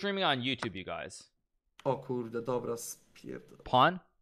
streaming on YouTube, you guys. O kurde, dobra, spierdol. Pawn?